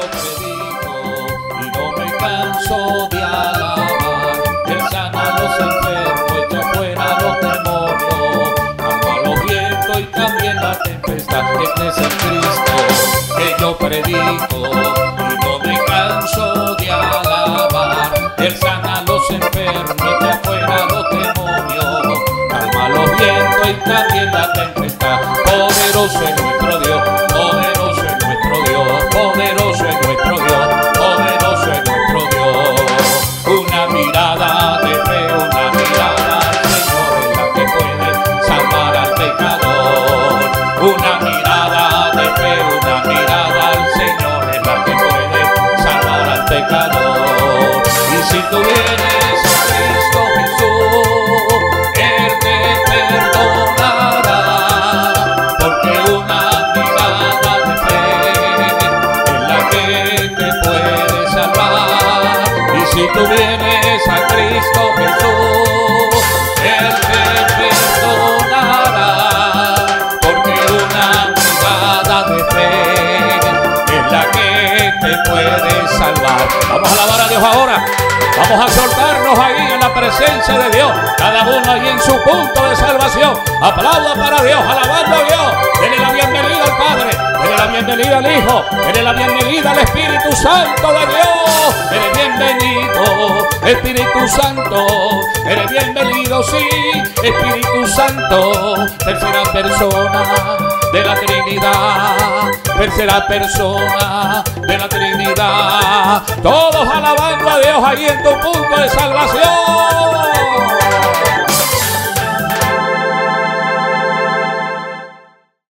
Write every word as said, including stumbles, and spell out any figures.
predico y no me canso de alabar. Él sana a los enfermos, echa fuera los demonios, calma los vientos y también la tempestad. Este es el Cristo que yo predico y no me canso de alabar. Él sana a los enfermos, echa fuera los demonios, calma los vientos y también la tempestad. Poderoso es nuestro Dios, poderoso es nuestro Dios, poderoso es nuestro Dios, poderoso es nuestro Dios. Una mirada de fe, una mirada al Señor es la que puede salvar al pecador. Una mirada de fe, una mirada al Señor es la que puede salvar al pecador. Y si tú vienes a Cristo Jesús, Él te perdonará, porque una mirada de fe es la que te puede salvar. Y si tú vienes a Cristo Jesús, Él te perdonará, porque una mirada de fe es la que te puede salvar. Vamos a alabar a Dios ahora. Vamos a soltarnos ahí en la presencia de Dios, cada uno ahí en su punto de salvación. Aplauda para Dios, alabando a Dios. Denle la bienvenida al Padre, denle la bienvenida al Hijo, denle la bienvenida al Espíritu Santo de Dios. Eres bienvenido, Espíritu Santo. Eres bienvenido, sí, Espíritu Santo. Tercera persona de la Trinidad, tercera persona de la Trinidad. Todos alabando a Dios ahí en tu punto de salvación.